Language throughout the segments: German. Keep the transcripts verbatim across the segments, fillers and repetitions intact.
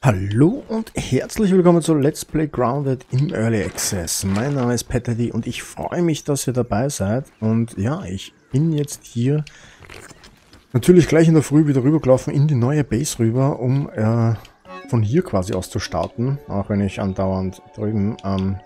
Hallo und herzlich willkommen zu Let's Play Grounded im Early Access. Mein Name ist Petterdy und ich freue mich, dass ihr dabei seid. Und ja, ich bin jetzt hier natürlich gleich in der Früh wieder rübergelaufen in die neue Base rüber, um äh, von hier quasi aus zu starten. Auch wenn ich andauernd drüben ähm,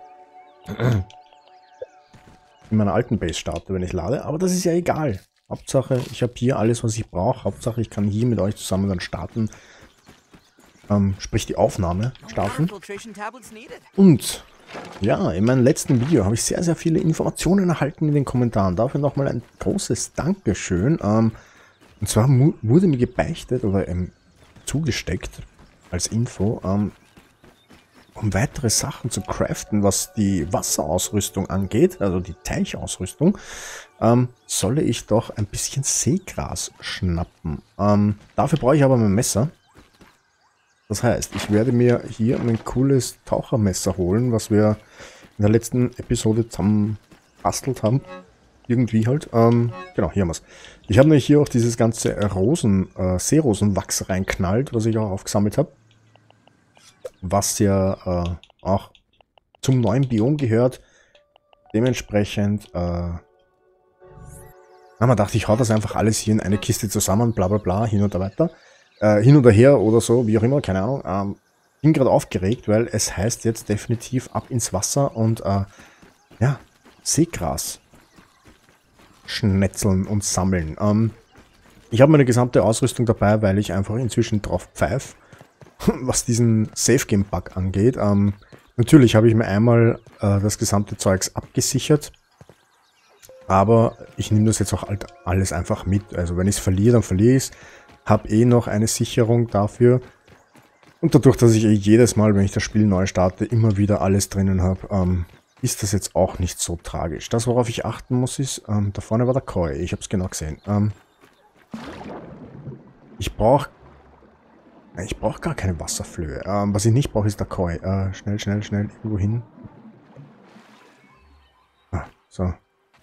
in meiner alten Base starte, wenn ich lade. Aber das ist ja egal. Hauptsache, ich habe hier alles, was ich brauche. Hauptsache, ich kann hier mit euch zusammen dann starten. Ähm, sprich die Aufnahme starten. Und ja, in meinem letzten Video habe ich sehr, sehr viele Informationen erhalten in den Kommentaren. Dafür nochmal ein großes Dankeschön. Ähm, und zwar wurde mir gebeichtet oder ähm, zugesteckt als Info, ähm, um weitere Sachen zu craften, was die Wasserausrüstung angeht, also die Teichausrüstung, ähm, solle ich doch ein bisschen Seegras schnappen. Ähm, dafür brauche ich aber mein Messer. Das heißt, ich werde mir hier ein cooles Tauchermesser holen, was wir in der letzten Episode zusammen bastelt haben. Irgendwie halt. Ähm, genau, hier haben wir es. Ich habe nämlich hier auch dieses ganze Rosen, äh, Seerosenwachs reinknallt, was ich auch aufgesammelt habe. Was ja äh, auch zum neuen Biom gehört. Dementsprechend, äh, na, man dachte, ich hau das einfach alles hier in eine Kiste zusammen, bla bla bla, hin und weiter. Äh, hin oder her oder so, wie auch immer, keine Ahnung. Ähm, bin gerade aufgeregt, weil es heißt jetzt definitiv ab ins Wasser und äh, ja, Seegras schnetzeln und sammeln. Ähm, ich habe meine gesamte Ausrüstung dabei, weil ich einfach inzwischen drauf pfeife, was diesen Safe-Game-Bug angeht. Ähm, natürlich habe ich mir einmal äh, das gesamte Zeugs abgesichert, aber ich nehme das jetzt auch halt alles einfach mit. Also wenn ich es verliere, dann verliere ich es. Habe eh noch eine Sicherung dafür. Und dadurch, dass ich eh jedes Mal, wenn ich das Spiel neu starte, immer wieder alles drinnen habe, ähm, ist das jetzt auch nicht so tragisch. Das, worauf ich achten muss, ist, ähm, da vorne war der Koi. Ich habe es genau gesehen. Ähm, ich brauche ich brauche gar keine Wasserflöhe. Ähm, was ich nicht brauche, ist der Koi. Äh, schnell, schnell, schnell irgendwo hin. Ah, so.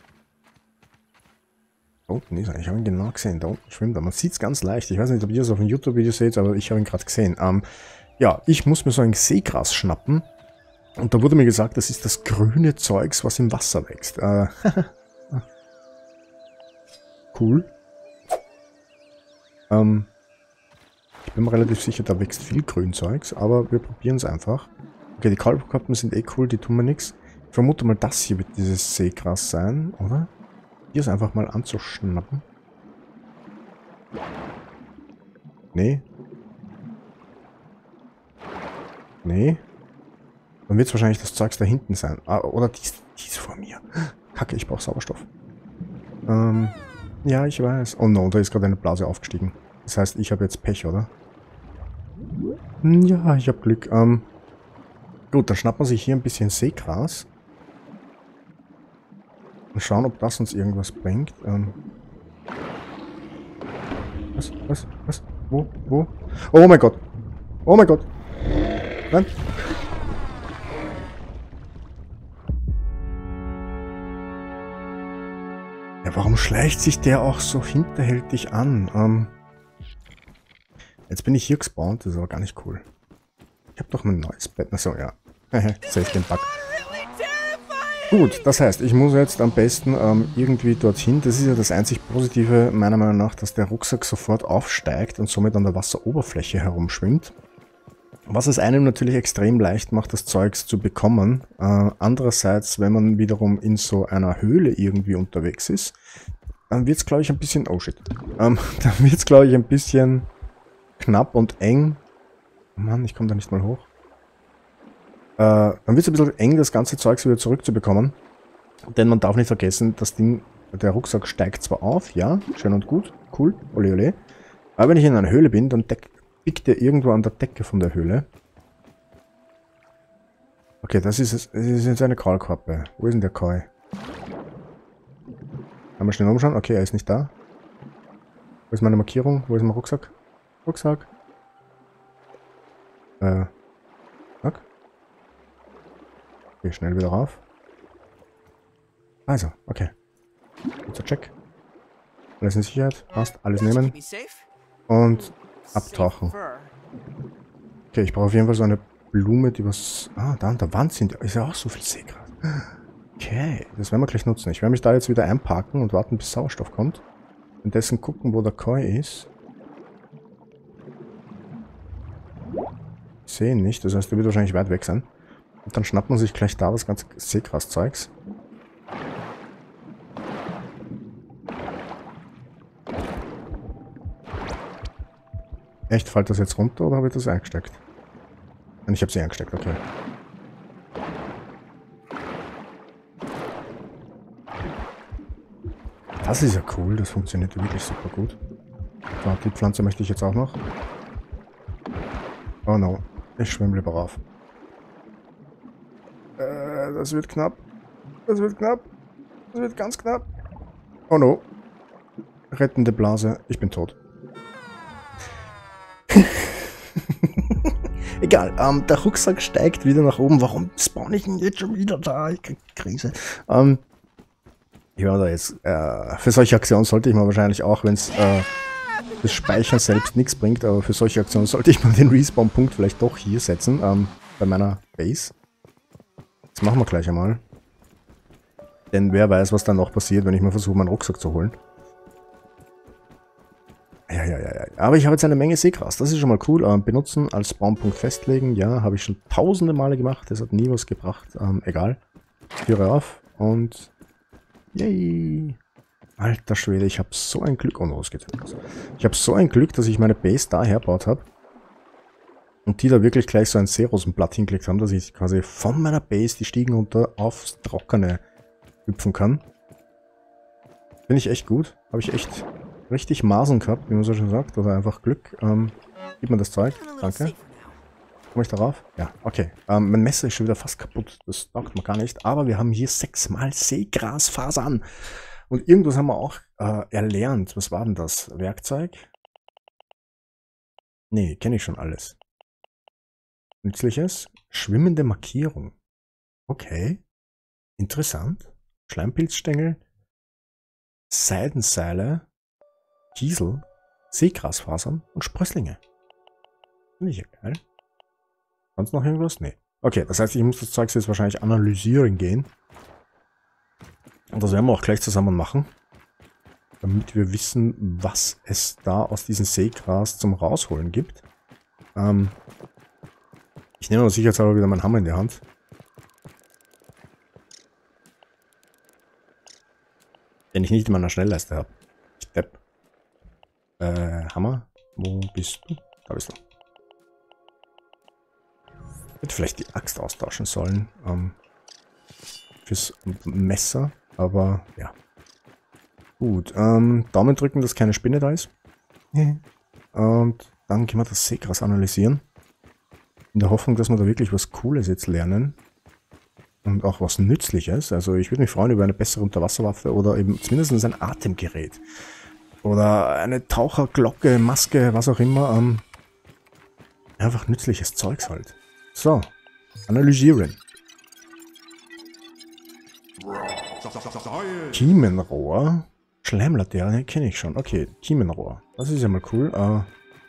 Da unten ist er. Ich habe ihn genau gesehen. Da unten schwimmt er. Man sieht es ganz leicht. Ich weiß nicht, ob ihr es auf dem YouTube-Video seht, aber ich habe ihn gerade gesehen. Ähm, ja, ich muss mir so ein Seegras schnappen. Und da wurde mir gesagt, das ist das grüne Zeugs, was im Wasser wächst. Äh, cool. Ähm, ich bin mir relativ sicher, da wächst viel Grünzeugs, aber wir probieren es einfach. Okay, die Kalbkappen sind eh cool, die tun mir nichts. Ich vermute mal, das hier wird dieses Seegras sein, oder? Hier ist einfach mal anzuschnappen. Nee. Nee. Dann wird es wahrscheinlich das Zeugs da hinten sein. Ah, oder dies, dies vor mir. Kacke, ich brauche Sauerstoff. Ähm, ja, ich weiß. Oh no, da ist gerade eine Blase aufgestiegen. Das heißt, ich habe jetzt Pech, oder? Ja, ich habe Glück. Ähm, gut, dann schnappt man sich hier ein bisschen Seegras. Und schauen, ob das uns irgendwas bringt. Ähm, was? Was? Was? Wo? Wo? Oh mein Gott! Oh mein Gott! Nein! Ja, warum schleicht sich der auch so hinterhältig an? Ähm, jetzt bin ich hier gespawnt, das ist aber gar nicht cool. Ich habe doch mein neues Bett. Achso, ja. Safe den Bug. Gut, das heißt, ich muss jetzt am besten ähm, irgendwie dorthin. Das ist ja das einzig Positive meiner Meinung nach, dass der Rucksack sofort aufsteigt und somit an der Wasseroberfläche herumschwimmt. Was es einem natürlich extrem leicht macht, das Zeugs zu bekommen. Äh, andererseits, wenn man wiederum in so einer Höhle irgendwie unterwegs ist, dann wird es, glaube ich, ein bisschen... Oh shit. Ähm, dann wird es, glaube ich, ein bisschen knapp und eng. Oh Mann, ich komme da nicht mal hoch. Äh, dann wird es ein bisschen eng, das ganze Zeugs wieder zurückzubekommen. Denn man darf nicht vergessen, das Ding, der Rucksack steigt zwar auf, ja, schön und gut, cool, ole ole. Aber wenn ich in einer Höhle bin, dann pickt der irgendwo an der Decke von der Höhle. Okay, das ist, es, das ist jetzt eine Kaulquappe. Wo ist denn der Koi? Einmal schnell umschauen. Okay, er ist nicht da. Wo ist meine Markierung? Wo ist mein Rucksack? Rucksack. Äh. Zack. Okay, schnell wieder rauf. Also, okay. Kurzer Check. Alles in Sicherheit. Passt. Alles nehmen. Und abtauchen. Okay, ich brauche auf jeden Fall so eine Blume, die was... Ah, da an der Wand sind... Ist ja auch so viel Seegras. Okay, das werden wir gleich nutzen. Ich werde mich da jetzt wieder einparken und warten, bis Sauerstoff kommt. Und dessen gucken, wo der Koi ist. Ich sehe ihn nicht, das heißt, der wird wahrscheinlich weit weg sein. Und dann schnappt man sich gleich da das ganze Seegras-Zeugs. Echt, fällt das jetzt runter oder habe ich das eingesteckt? Nein, ich habe sie eingesteckt, okay. Das ist ja cool, das funktioniert wirklich super gut. So, die Pflanze möchte ich jetzt auch noch. Oh no, ich schwimme lieber rauf. Äh, das wird knapp. Das wird knapp. Das wird ganz knapp. Oh no. Rettende Blase, ich bin tot. Egal, ähm, der Rucksack steigt wieder nach oben. Warum spawn ich ihn jetzt schon wieder da? Ich krieg Krise. Ähm, ich war da jetzt, äh, für solche Aktionen sollte ich mal wahrscheinlich auch, wenn es äh, das Speichern selbst nichts bringt, aber für solche Aktionen sollte ich mal den Respawn-Punkt vielleicht doch hier setzen, ähm, bei meiner Base. Das machen wir gleich einmal. Denn wer weiß, was dann noch passiert, wenn ich mal versuche, meinen Rucksack zu holen. Ja, ja, ja, ja. Aber ich habe jetzt eine Menge Seegras. Das ist schon mal cool. Ähm, benutzen, als Spawnpunkt festlegen. Ja, habe ich schon tausende Male gemacht. Das hat nie was gebracht. Ähm, egal. Türe auf. Und... Yay! Alter Schwede, ich habe so ein Glück. Oh, no, es geht los. Ich habe so ein Glück, dass ich meine Base da hergebaut habe. Und die da wirklich gleich so ein Seerosenblatt hingelegt haben, dass ich quasi von meiner Base die Stiegen runter aufs Trockene hüpfen kann. Finde ich echt gut. Habe ich echt... richtig Masen gehabt, wie man so schon sagt, oder einfach Glück. Ähm, gib mir das Zeug, danke. Komme ich darauf? Ja, okay. Ähm, mein Messer ist schon wieder fast kaputt, das taugt mir gar nicht. Aber wir haben hier sechsmal Seegrasfasern. Und irgendwas haben wir auch äh, erlernt. Was war denn das? Werkzeug? Nee, kenne ich schon alles. Nützliches? Schwimmende Markierung. Okay. Interessant. Schleimpilzstängel. Seidenseile. Kiesel, Seegrasfasern und Sprösslinge. Finde ich ja geil. Sonst noch irgendwas? Nee. Okay, das heißt, ich muss das Zeug jetzt wahrscheinlich analysieren gehen. Und das werden wir auch gleich zusammen machen. Damit wir wissen, was es da aus diesem Seegras zum Rausholen gibt. Ähm, ich nehme sicherheitshalber wieder meinen Hammer in die Hand. Den ich nicht in meiner Schnellleiste habe. Ich depp. Äh, Hammer? Wo bist du? Da bist du. Ich hätte vielleicht die Axt austauschen sollen. Ähm, fürs Messer. Aber, ja. Gut, ähm, Daumen drücken, dass keine Spinne da ist. Und dann gehen wir das Seegras analysieren. In der Hoffnung, dass wir da wirklich was Cooles jetzt lernen. Und auch was Nützliches. Also ich würde mich freuen über eine bessere Unterwasserwaffe oder eben zumindest ein Atemgerät. Oder eine Taucherglocke, Maske, was auch immer. Ähm, einfach nützliches Zeugs halt. So, analysieren. Kiemenrohr. Schleimlaterne kenne ich schon. Okay, Kiemenrohr. Das ist ja mal cool. Äh,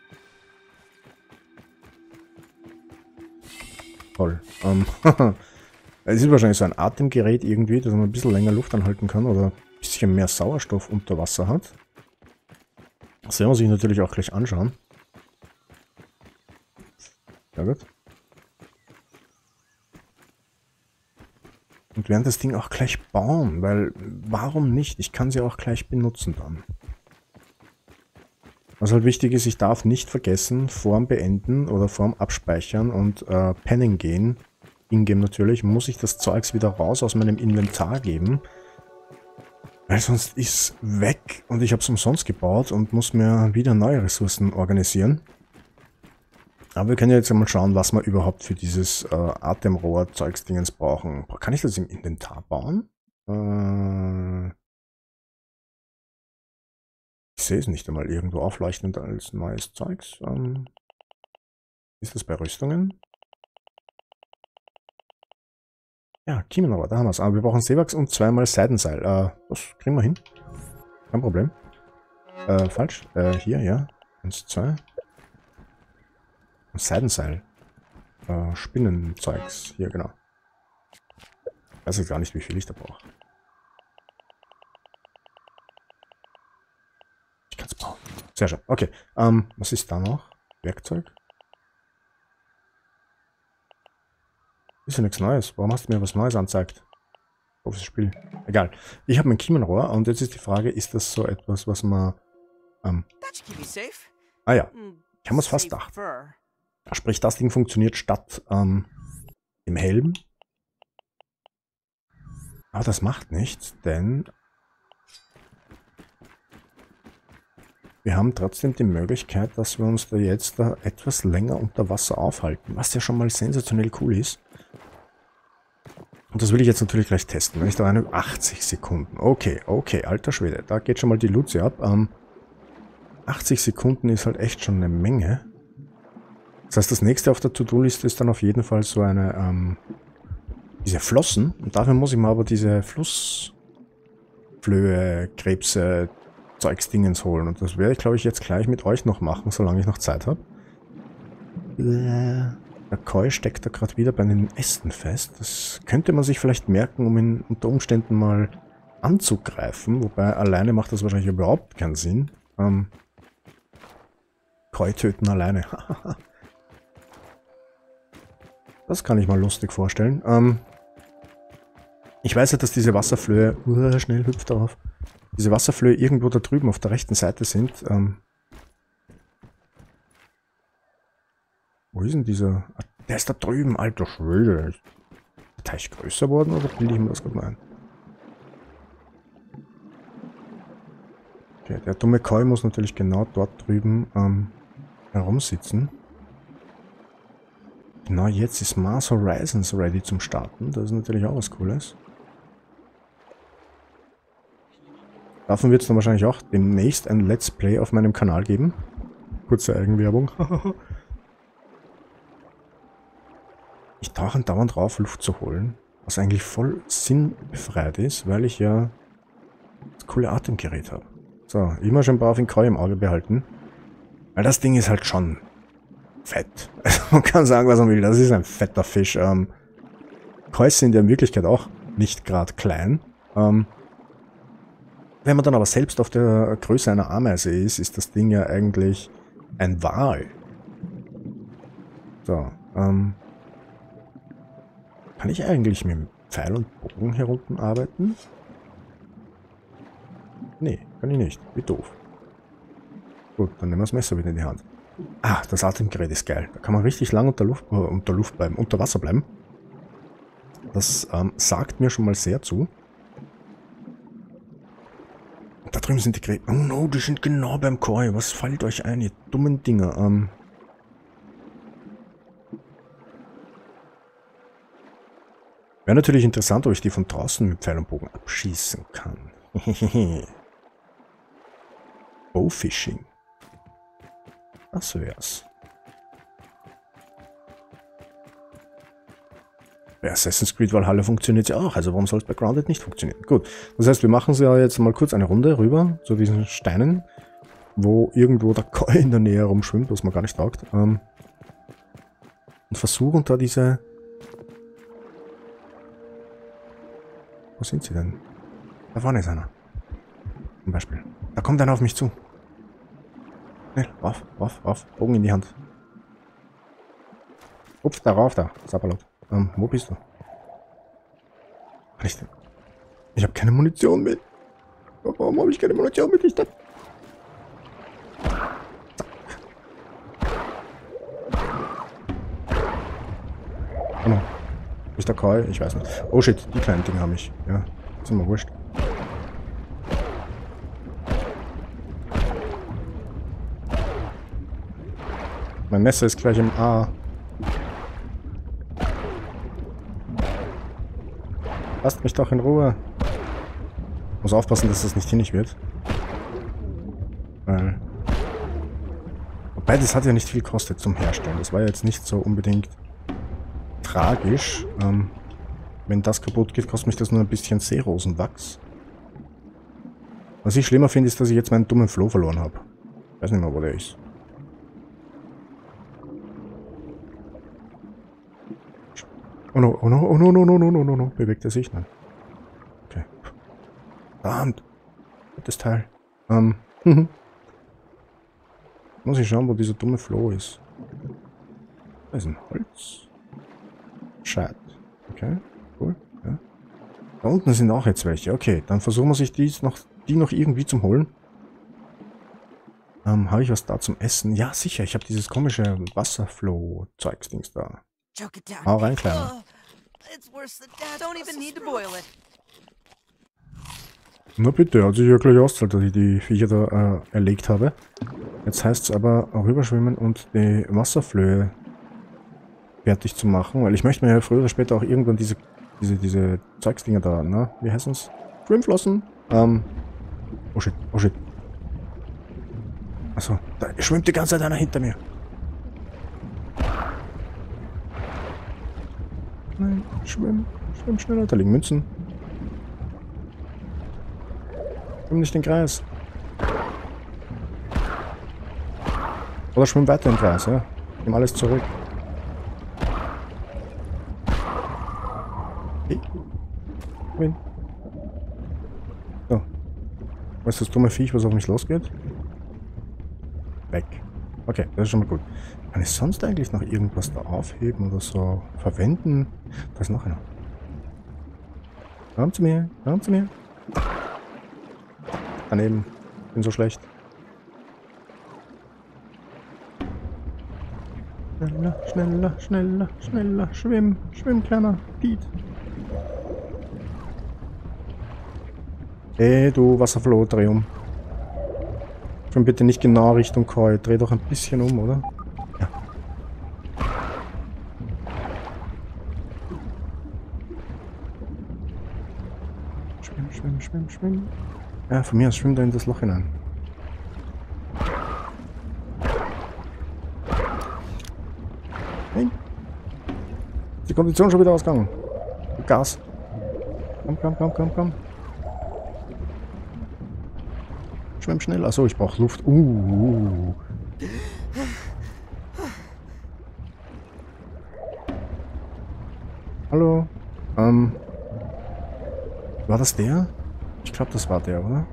toll. Ähm, es ist wahrscheinlich so ein Atemgerät irgendwie, dass man ein bisschen länger Luft anhalten kann oder ein bisschen mehr Sauerstoff unter Wasser hat. Das werden wir sich natürlich auch gleich anschauen. Ja gut. Und werden das Ding auch gleich bauen, weil warum nicht? Ich kann sie auch gleich benutzen dann. Was halt wichtig ist, ich darf nicht vergessen, vorm Beenden oder vorm Abspeichern und äh, Pennen gehen, Ingame natürlich, muss ich das Zeugs wieder raus aus meinem Inventar geben. Weil sonst ist es weg und ich habe es umsonst gebaut und muss mir wieder neue Ressourcen organisieren. Aber wir können ja jetzt einmal schauen, was wir überhaupt für dieses äh, Atemrohr-Zeugsdingens brauchen. Kann ich das im Inventar bauen? Äh, ich sehe es nicht einmal irgendwo aufleuchtend als neues Zeugs. Ähm, ist das bei Rüstungen? Ja, Kiemenrohr, da haben wir es. Aber wir brauchen Seewachs und zweimal Seidenseil. Äh, das kriegen wir hin. Kein Problem. Äh, falsch. Äh, hier, ja. Eins, zwei. Und Seidenseil. äh, Spinnenzeugs. Hier, genau. Ich weiß jetzt gar nicht, wie viel ich da brauche. Ich kann es bauen. Sehr schön. Okay. Ähm, was ist da noch? Werkzeug? Ist ja nichts Neues. Warum hast du mir was Neues angezeigt? Doofes Spiel. Egal. Ich habe mein Kiemenrohr und jetzt ist die Frage, ist das so etwas, was man... Ähm, ah ja, ich habe mir es fast gedacht. Sprich, das Ding funktioniert statt ähm, dem Helm. Aber das macht nichts, denn wir haben trotzdem die Möglichkeit, dass wir uns da jetzt da etwas länger unter Wasser aufhalten, was ja schon mal sensationell cool ist. Und das will ich jetzt natürlich gleich testen. Wenn ich da eine achtzig Sekunden. Okay, okay, alter Schwede. Da geht schon mal die Luzi ab. Ähm, achtzig Sekunden ist halt echt schon eine Menge. Das heißt, das nächste auf der To-Do-Liste ist dann auf jeden Fall so eine, ähm, diese Flossen. Und dafür muss ich mir aber diese Flussflöhe, Krebse, Zeugsdingens holen. Und das werde ich, glaube ich, jetzt gleich mit euch noch machen, solange ich noch Zeit habe. Äh. Der Koi steckt da gerade wieder bei den Ästen fest. Das könnte man sich vielleicht merken, um ihn unter Umständen mal anzugreifen. Wobei alleine macht das wahrscheinlich überhaupt keinen Sinn. Ähm, Koi töten alleine. Das kann ich mal lustig vorstellen. Ähm, ich weiß ja, dass diese Wasserflöhe... Uh, schnell hüpft darauf. Diese Wasserflöhe irgendwo da drüben auf der rechten Seite sind. Ähm, Wo ist denn dieser? Der ist da drüben, alter Schwede. Ist der Teich größer geworden oder bilde ich mir das gerade mal ein? Okay, der dumme Koi muss natürlich genau dort drüben ähm, herumsitzen. Genau jetzt ist Mars Horizons ready zum Starten. Das ist natürlich auch was Cooles. Davon wird es dann wahrscheinlich auch demnächst ein Let's Play auf meinem Kanal geben. Kurze Eigenwerbung. Ich tauche dauernd drauf, Luft zu holen, was eigentlich voll sinnbefreit ist, weil ich ja das coole Atemgerät habe. So, immer schön brav den Koi im Auge behalten, weil das Ding ist halt schon fett. Also man kann sagen, was man will, das ist ein fetter Fisch. Ähm, Kois sind ja in Wirklichkeit auch nicht gerade klein. Ähm, wenn man dann aber selbst auf der Größe einer Ameise ist, ist das Ding ja eigentlich ein Wal. So, ähm... Kann ich eigentlich mit dem Pfeil und Bogen hier unten arbeiten? Nee, kann ich nicht. Wie doof. Gut, dann nehmen wir das Messer wieder in die Hand. Ah, das Atemgerät ist geil. Da kann man richtig lang unter Luft, äh, unter Luft bleiben, unter Wasser bleiben. Das ähm, sagt mir schon mal sehr zu. Und da drüben sind die Gräben. Oh no, die sind genau beim Koi. Was fällt euch ein, ihr dummen Dinger? Ähm... Wäre natürlich interessant, ob ich die von draußen mit Pfeil und Bogen abschießen kann. Bowfishing. Das wär's. Bei Assassin's Creed Valhalla funktioniert es ja auch, also warum soll es bei Grounded nicht funktionieren? Gut, das heißt, wir machen ja jetzt mal kurz eine Runde rüber zu diesen Steinen, wo irgendwo der Koi in der Nähe rumschwimmt, was man gar nicht taugt. Ähm, und versuchen da diese... Wo sind sie denn? Da vorne ist einer. Zum Beispiel. Da kommt einer auf mich zu. Schnell, rauf, rauf, rauf. Bogen in die Hand. Hupf da rauf, da. Sapperlot. Ähm, wo bist du? Ich, ich habe keine Munition mit. Warum habe ich keine Munition mit? Ich da. Oh no. Ist der Koi? Ich weiß nicht. Oh shit, die kleinen Dinge haben mich. Ja, ist immer wurscht. Mein Messer ist gleich im A. Lasst mich doch in Ruhe. Muss aufpassen, dass das nicht hinnig wird. Weil... Wobei, das hat ja nicht viel gekostet zum Herstellen. Das war ja jetzt nicht so unbedingt tragisch. Ähm, wenn das kaputt geht, kostet mich das nur ein bisschen Seerosenwachs. Was ich schlimmer finde, ist, dass ich jetzt meinen dummen Floh verloren habe. Ich weiß nicht mehr, wo der ist. Oh no, oh no, oh no, no, no, no, no, no, no. Bewegt er sich? Nein. Okay. Verdammt. Das Teil. Ähm. Muss ich schauen, wo dieser dumme Floh ist. Da ist ein Holz. Schade. Okay, cool. Ja. Da unten sind auch jetzt welche. Okay, dann versuchen wir sich die noch, die noch irgendwie zum Holen. Ähm, habe ich was da zum Essen? Ja, sicher. Ich habe dieses komische Wasserfloh-Zeugsdings da. Hau rein, Kleiner. Na bitte, hat sich ja gleich ausgezahlt, dass ich die Viecher da äh, erlegt habe. Jetzt heißt es aber rüberschwimmen und die Wasserflöhe fertig zu machen, weil ich möchte mir ja früher oder später auch irgendwann diese diese diese Zeugsdinger da, ne? Wie heißen es? Schwimmflossen? Ähm. Oh shit, oh shit. Achso, da schwimmt die ganze Zeit einer hinter mir. Nein, schwimm, schwimm schneller, da liegen Münzen. Schwimm nicht den Kreis. Oder schwimm weiter im Kreis, ja? Nimm alles zurück. Hey. Win. So. Was ist das dumme Viech, was auf mich losgeht? Weg. Okay, das ist schon mal gut. Kann ich sonst eigentlich noch irgendwas da aufheben oder so verwenden? Da ist noch einer. Komm zu mir, komm zu mir. Daneben. Bin so schlecht. Schneller, schneller, schneller, schneller. Schwimm, schwimm, kleiner Piet. Hey, du Wasserfloh, dreh um. Schwimm bitte nicht genau Richtung Koi. Dreh doch ein bisschen um, oder? Ja. Schwimm, schwimm, schwimm, schwimm. Ja, von mir aus schwimmt er in das Loch hinein. Nein. Ist die Kondition schon wieder ausgegangen? Gas. Komm, komm, komm, komm, komm. Schwimm schnell. Achso, ich brauche Luft. Uh, uh. Hallo. Ähm. War das der? Ich glaube, das war der, oder?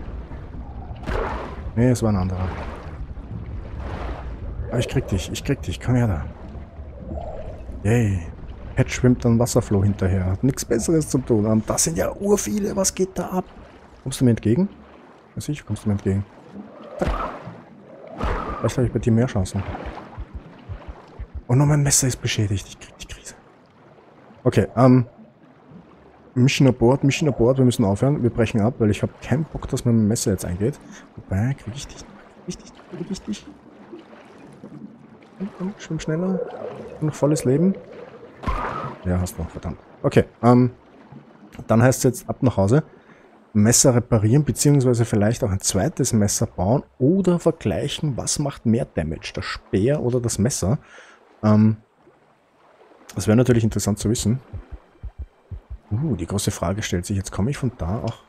Nee, es war ein anderer. Aber ich krieg dich, ich krieg dich. Komm her da. Yay. Pet schwimmt dann Wasserfloh hinterher. Hat nichts Besseres zu tun. Und das sind ja urviele. Was geht da ab? Kommst du mir entgegen? Weiß ich, kommst du mir entgegen. Vielleicht habe ich bei dir mehr Chancen. Oh no, mein Messer ist beschädigt. Ich krieg die Krise. Okay, ähm. Mission aboard, Mission aboard. Wir müssen aufhören. Wir brechen ab, weil ich habe keinen Bock, dass mein Messer jetzt eingeht. Wobei, krieg ich dich? Krieg ich dich? Krieg ich dich? Komm, komm, schwimm schneller. Noch volles Leben. Ja, hast du noch, verdammt. Okay, ähm. Dann heißt es jetzt ab nach Hause. Messer reparieren, beziehungsweise vielleicht auch ein zweites Messer bauen oder vergleichen, was macht mehr Damage, das Speer oder das Messer. Ähm, das wäre natürlich interessant zu wissen. Uh, die große Frage stellt sich, jetzt komme ich von da auch...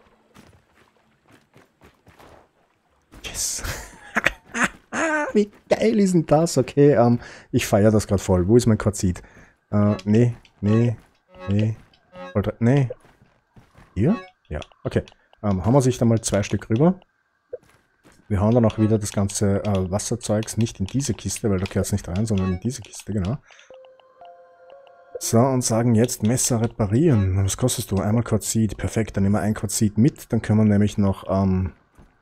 Yes! Wie geil ist denn das? Okay, ähm, ich feiere das gerade voll. Wo ist mein Quarzit? Äh, nee, nee, nee, nee. Hier? Ja, okay. Ähm, haben wir sich da mal zwei Stück rüber. Wir hauen dann auch wieder das ganze äh, Wasserzeugs nicht in diese Kiste, weil da gehört es nicht rein, sondern in diese Kiste, genau. So, und sagen jetzt Messer reparieren. Was kostest du? Einmal Quarzit. Perfekt, dann nehmen wir ein Quarzit mit. Dann können wir nämlich noch ähm,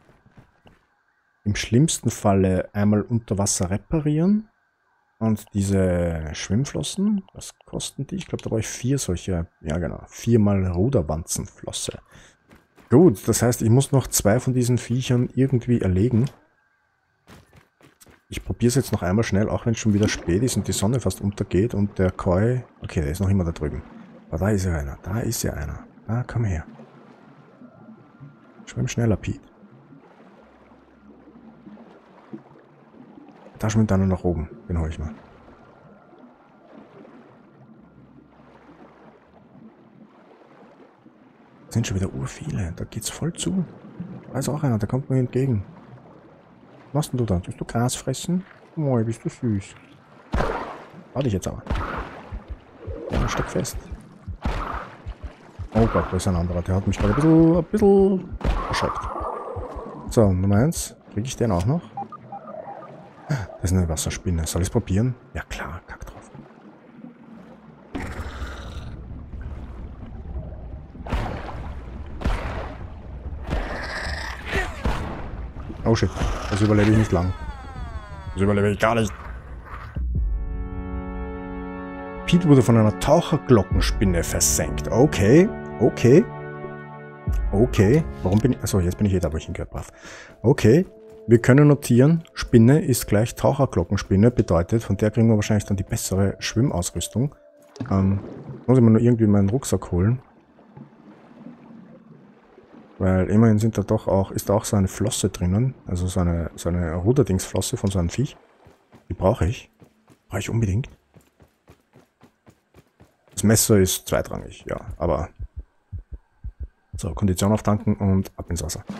im schlimmsten Falle einmal unter Wasser reparieren. Und diese Schwimmflossen, was kosten die? Ich glaube, da brauche ich vier solche, ja genau, viermal Ruderwanzenflosse. Gut, das heißt, ich muss noch zwei von diesen Viechern irgendwie erlegen. Ich probiere es jetzt noch einmal schnell, auch wenn es schon wieder spät ist und die Sonne fast untergeht und der Koi... Okay, der ist noch immer da drüben. Aber da ist ja einer, da ist ja einer. Ah, komm her. Schwimm schneller, Pete. Da schwimmt einer nach oben. Den hole ich mal. Das sind schon wieder urviele. Da geht's voll zu. Da ist auch einer, der kommt mir entgegen. Was machst denn du da? Willst du Gras fressen? Oh, bist du süß. Warte ich jetzt aber. Ja, steck fest. Oh Gott, da ist ein anderer. Der hat mich gerade ein bisschen, ein bisschen erschreckt. So, Nummer eins. Kriege ich den auch noch? Das ist eine Wasserspinne. Soll ich es probieren? Ja klar, kack drauf. Oh shit, das überlebe ich nicht lang. Das überlebe ich gar nicht. Pete wurde von einer Taucherglockenspinne versenkt. Okay, okay. Okay, warum bin ich... Achso, jetzt bin ich eh da, wo ich hingehört habe. Okay, wir können notieren, Spinne ist gleich Taucherglockenspinne, bedeutet, von der kriegen wir wahrscheinlich dann die bessere Schwimmausrüstung. Ähm, muss ich mir nur irgendwie meinen Rucksack holen. Weil immerhin sind da doch auch, ist da auch so eine Flosse drinnen, also so eine, so eine Ruderdingsflosse von so einem Viech. Die brauche ich. Brauche ich unbedingt. Das Messer ist zweitrangig, ja, aber... So, Kondition auftanken und ab ins Wasser.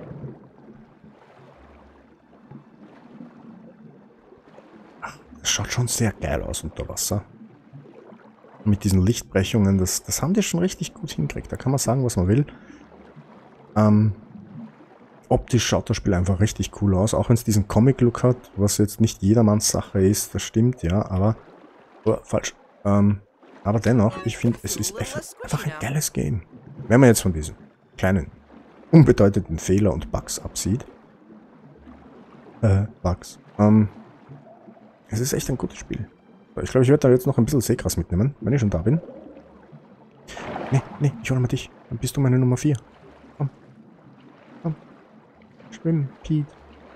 Ach, das schaut schon sehr geil aus unter Wasser. Mit diesen Lichtbrechungen, das, das haben die schon richtig gut hingekriegt. Da kann man sagen, was man will. Ähm, optisch schaut das Spiel einfach richtig cool aus, auch wenn es diesen Comic-Look hat, was jetzt nicht jedermanns Sache ist, das stimmt, ja, aber... Oh, falsch. Ähm, aber dennoch, ich finde, es ist einfach ein geiles Game. Wenn man jetzt von diesen kleinen, unbedeutenden Fehler und Bugs absieht. Äh, Bugs. Ähm, es ist echt ein gutes Spiel. Ich glaube, ich werde da jetzt noch ein bisschen Seegras mitnehmen, wenn ich schon da bin. Nee, nee, ich hole mal dich. Dann bist du meine Nummer vier. Komm. Komm. Schwimmen, Pete.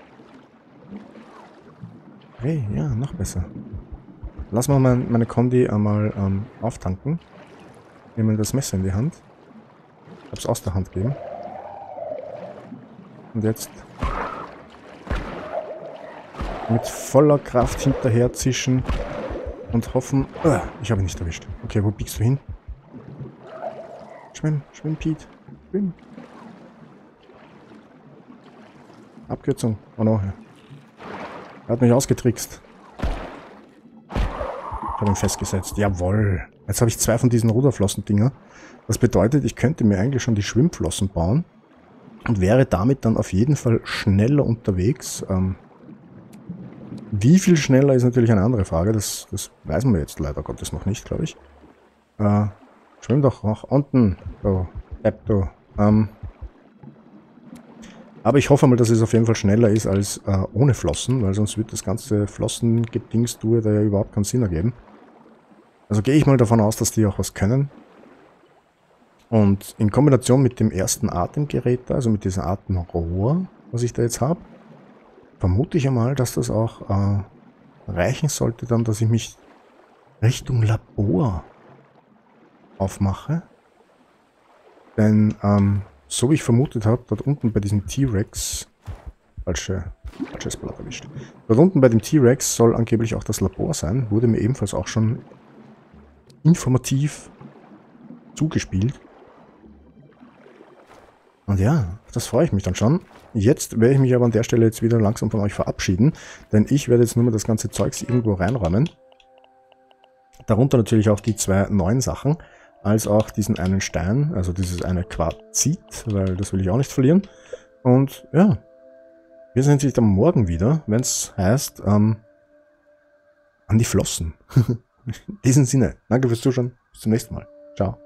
Hey, ja, noch besser. Lass mal mein, meine Kondi einmal ähm, auftanken. Nehmen das Messer in die Hand. Ich hab's aus der Hand gegeben. Und jetzt mit voller Kraft hinterher zischen und hoffen... Uh, ich habe ihn nicht erwischt. Okay, wo biegst du hin? Schwimm, schwimm, Pete. Schwimm. Abkürzung. Oh no. Er hat mich ausgetrickst. Ich habe ihn festgesetzt. Jawohl. Jetzt habe ich zwei von diesen Ruderflossen-Dinger. Das bedeutet, ich könnte mir eigentlich schon die Schwimmflossen bauen und wäre damit dann auf jeden Fall schneller unterwegs. Ähm, wie viel schneller ist natürlich eine andere Frage. Das, das weiß man jetzt leider Gottes noch nicht, glaube ich. Äh, schwimm doch nach unten. So, Depp, du. Ähm, aber ich hoffe mal, dass es auf jeden Fall schneller ist als äh, ohne Flossen, weil sonst wird das ganze Flossen-Gedings-Tour da ja überhaupt keinen Sinn ergeben. Also gehe ich mal davon aus, dass die auch was können. Und in Kombination mit dem ersten Atemgerät da, also mit diesem Atemrohr, was ich da jetzt habe, vermute ich einmal, dass das auch äh, reichen sollte dann, dass ich mich Richtung Labor aufmache. Denn, ähm, so wie ich vermutet habe, dort unten bei diesem T-Rex, falsche, falsches Blatt erwischt, dort unten bei dem T-Rex soll angeblich auch das Labor sein, wurde mir ebenfalls auch schon informativ zugespielt. Und ja, das freue ich mich dann schon. Jetzt werde ich mich aber an der Stelle jetzt wieder langsam von euch verabschieden, denn ich werde jetzt nur mal das ganze Zeugs irgendwo reinräumen. Darunter natürlich auch die zwei neuen Sachen, als auch diesen einen Stein, also dieses eine Quarzit, weil das will ich auch nicht verlieren. Und ja, wir sehen uns dann morgen wieder, wenn es heißt, ähm, an die Flossen. In diesem Sinne, danke fürs Zuschauen, bis zum nächsten Mal. Ciao.